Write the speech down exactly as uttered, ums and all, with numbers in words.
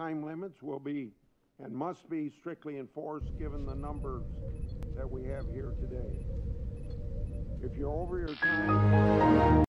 time limits will be and must be strictly enforced given the numbers that we have here today. If you're over your time,